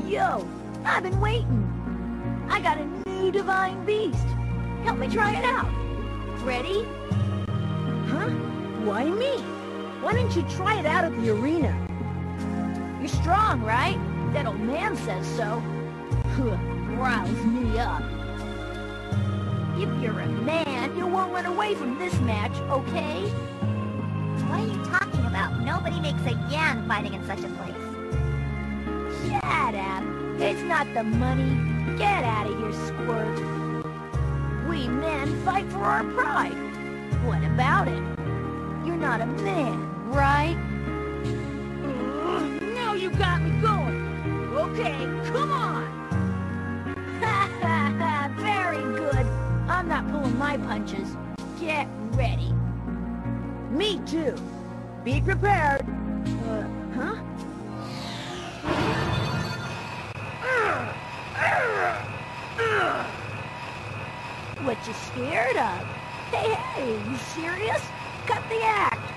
Yo, I've been waiting. I got a new divine beast. Help me try it out. Ready? Huh? Why me? Why didn't you try it out at the arena? You're strong, right? That old man says so. Riles me up. If you're a man, you won't run away from this match, okay? What are you talking about? Nobody makes a yen fighting in such a place. Shut up. It's not the money. Get out of here, squirt. We men fight for our pride. What about it? You're not a man, right? Now you got me going. Okay, come on. Ha ha ha, very good. I'm not pulling my punches. Get ready. Me too. Be prepared. Huh? What you scared of? Hey, you serious? Cut the act.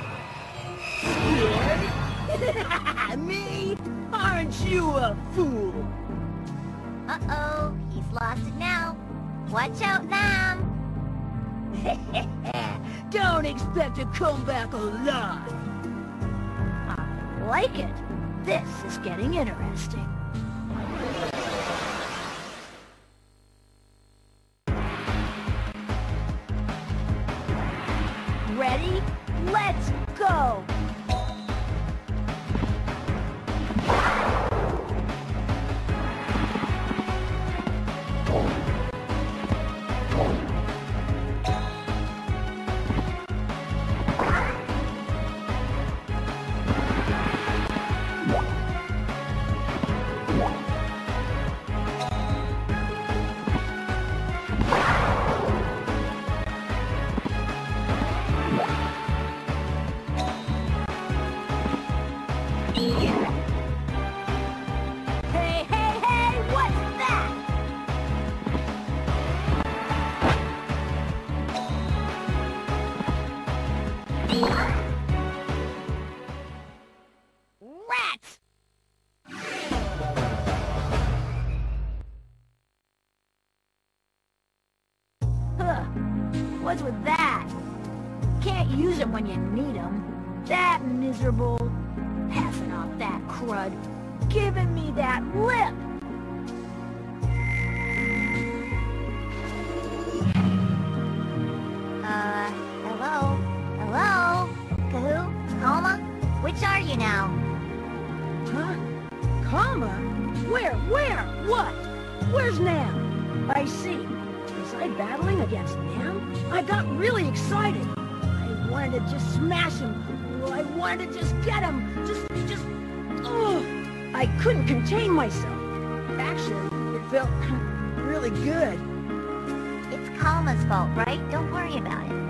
Scared? Me? Aren't you a fool? Uh-oh, he's lost it now. Watch out, Lamb. Don't expect to come back alive. I like it. This is getting interesting. Ready? Let's go! Hey, hey, hey! What's that? Rats! Huh. What's with that? Can't use them when you need them. That miserable. Passing off that crud. Giving me that lip. Hello? Hello? Kahoo? Coma? Which are you now? Huh? Karma? Where? What? Where's Nam? I see. Was I battling against Nam? I got really excited. I wanted to just smash him. I wanted to just get him. Ugh. I couldn't contain myself. Actually, it felt really good. It's Kalma's fault, right? Don't worry about it.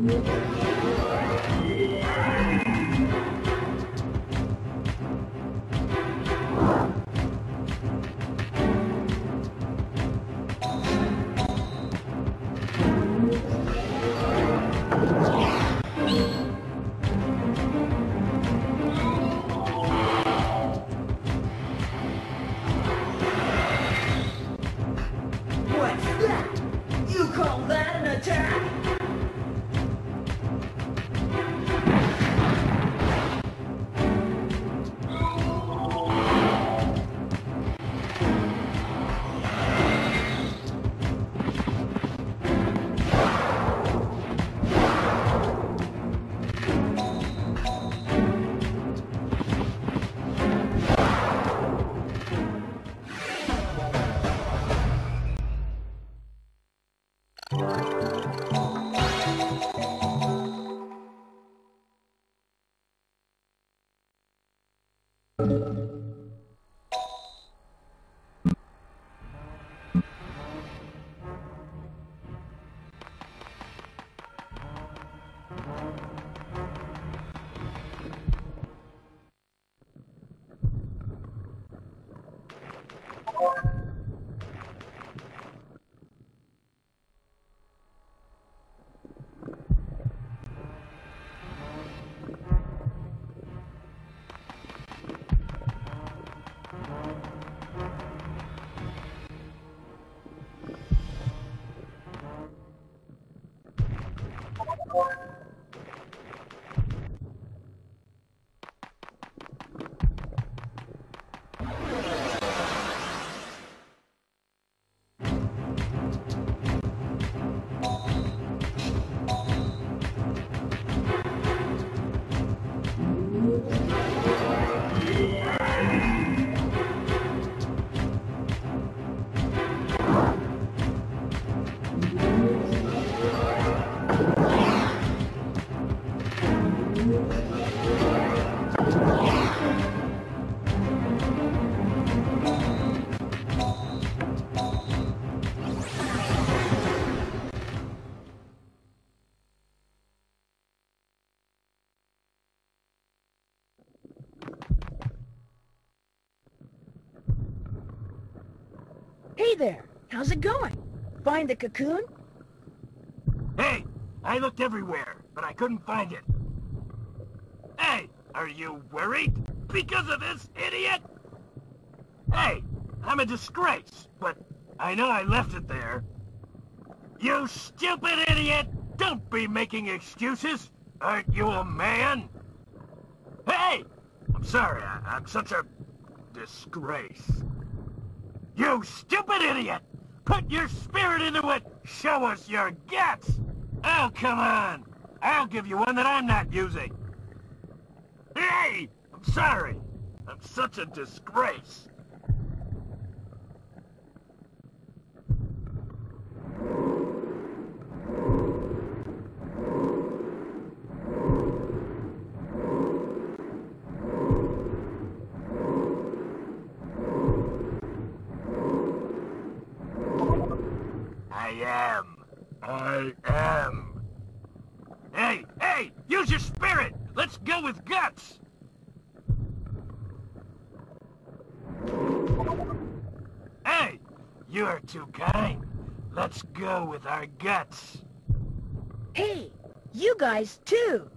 What's that? You call that an attack? Hey there, how's it going? Find the cocoon? Hey, I looked everywhere, but I couldn't find it. Hey, are you worried because of this idiot? Hey, I'm a disgrace, but I know I left it there. You stupid idiot! Don't be making excuses! Aren't you a man? Hey! I'm sorry, I'm such a disgrace. You stupid idiot! Put your spirit into it! Show us your guts! Oh, come on! I'll give you one that I'm not using. Hey! I'm sorry. I'm such a disgrace. I am. Hey! Use your spirit! Let's go with guts! Hey! You're too kind. Let's go with our guts. Hey, you guys too!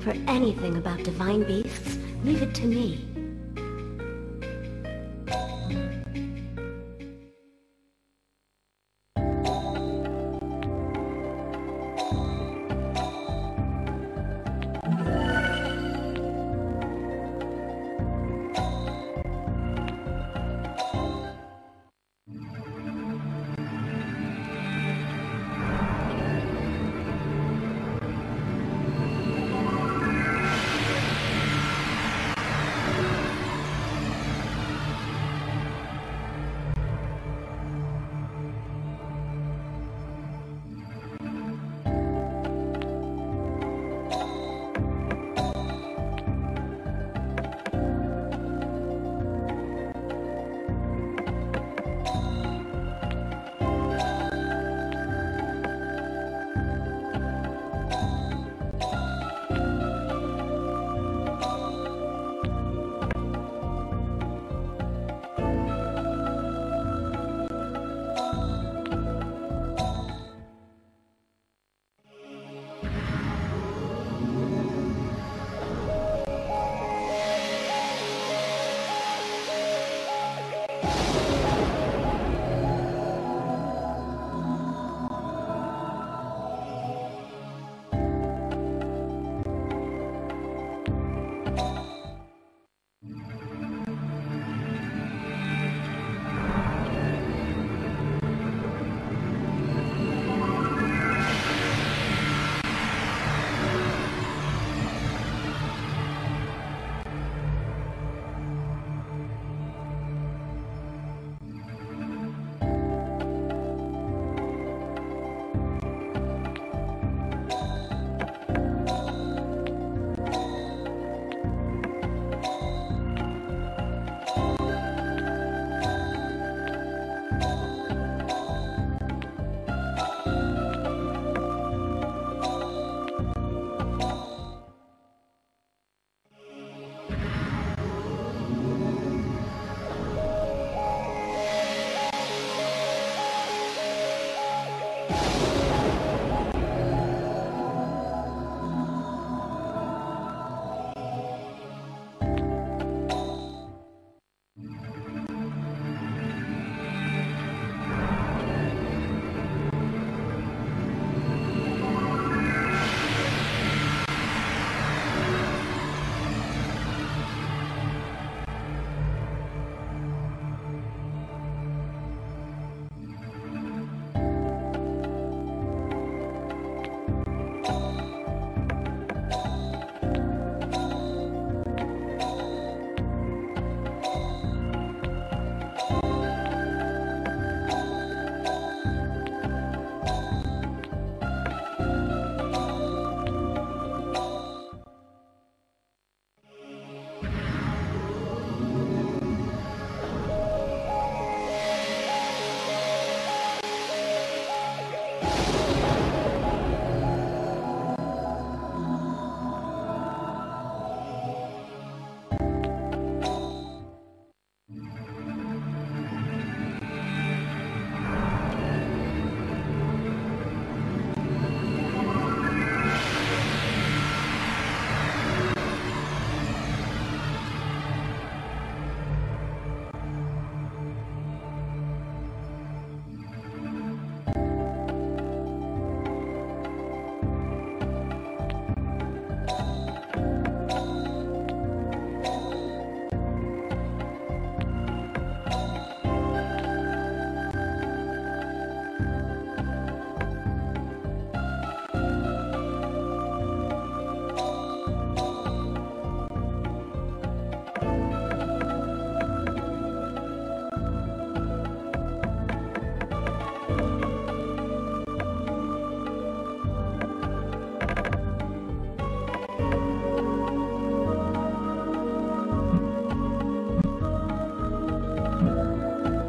for anything about divine beasts, leave it to me.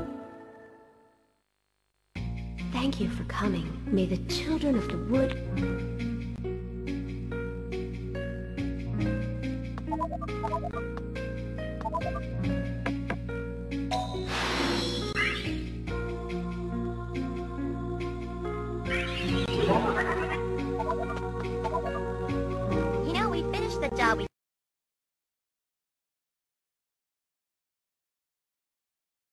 Thank you for coming. May the children of the wood